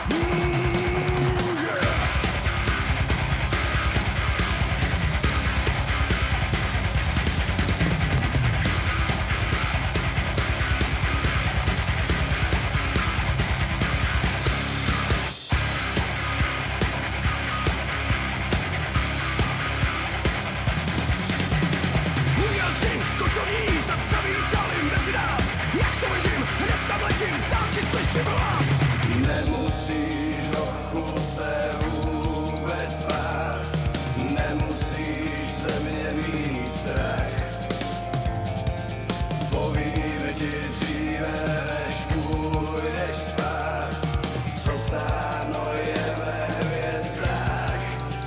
Nemusíš hochu se vůbec bát, nemusíš ze mě mít strach. Povíme ti dříve, než půjdeš spát, co psáno je ve hvězdách.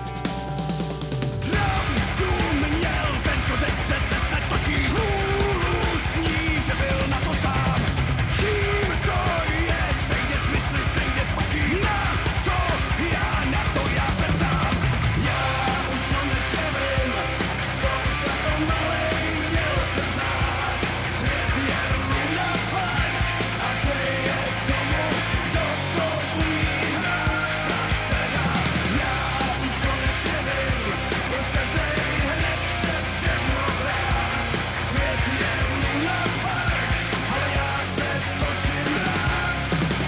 Pravdu měl ten, co řekl, přece se točí. Smůlu sní, že byl na to sám. Kým to je, sejde z mysli, sejde z očí. Na to já se ptám. Já už konečně vím, co už jako malej měl jsem znát. Svět je Luna Park a přeje tomu, kdo to umí hrát. Tak teda já už konečně vím, proč každej hned chce všechno brát. Svět je Luna Park, ale já se točím rád.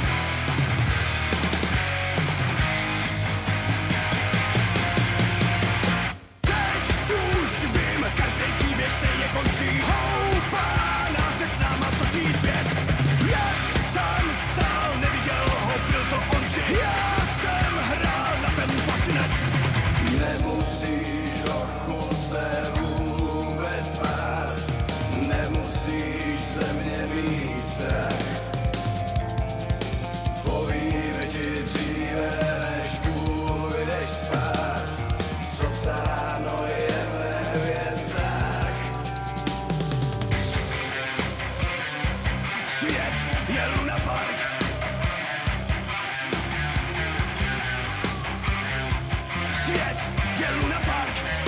Teď už vím, každý příběh stejně končí. Houpa název s náma točí svět. Jak tam stál, neviděl ho, byl to on či já jsem hrál na ten flašinet. Nemusíš hochu se vůbec bát, nemusíš ze mě mít strach. Povíme ti dříve, než půjdeš spát, co psáno je ve hvězdách. Svět je Luna Park. Svět je Luna Park.